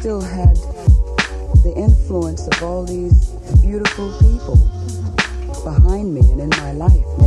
still had the influence of all these beautiful people behind me and in my life.